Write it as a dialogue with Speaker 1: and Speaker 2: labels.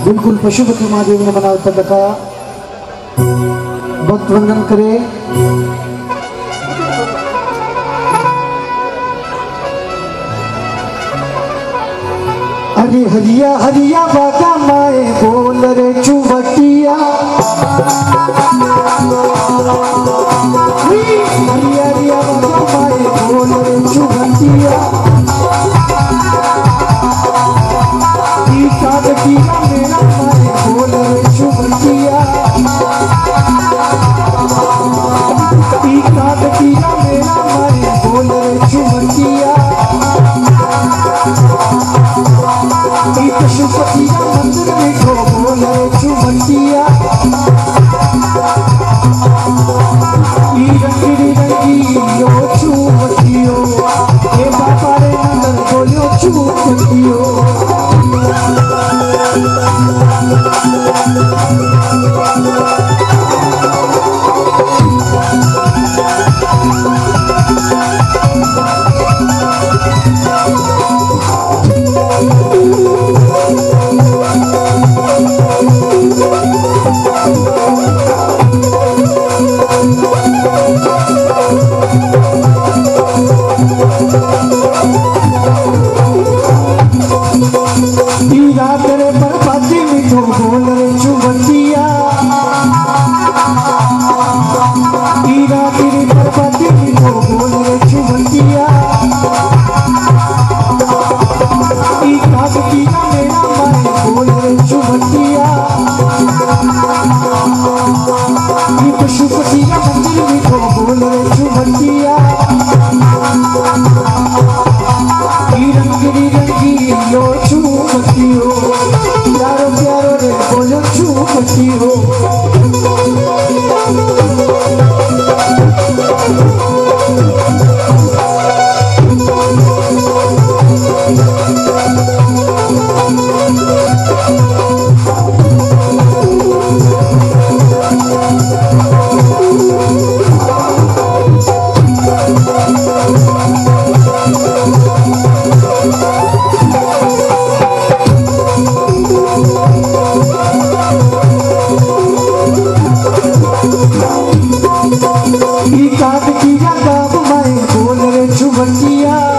Speaker 1: बिल्कुल पशुपति महादेव ने मना उत्तर रखा। भक्त वंदन करे। अरे हरिया हरिया बागा माए बोल रे चुवटिया, हरिया हरिया बागा माए बोल रे चुवटिया, मेरा माए बोल रे चुवटिया, मेरा माए बोल रे चुवटिया, पशुपतिया मंदिर में खो बोल रे चुवटिया, रंगी रंगियो चुवटियो, ये बाबा रे नंदन बोलो चुवटियो। तेरे पर पाती मिठो बोल रे चुवटिया, तेरे पर पाती मिठो बोल रे चुवटिया, मेरा माए बोल रे चुवटिया, पशुपतिया मंदिर मिठो बोल रे चुवटिया, रंगी रंगियो चुवटियो, प्यारो प्यारो रे बोलो चुवटियो। काट की गाँव माए बोल रे चुवटिया,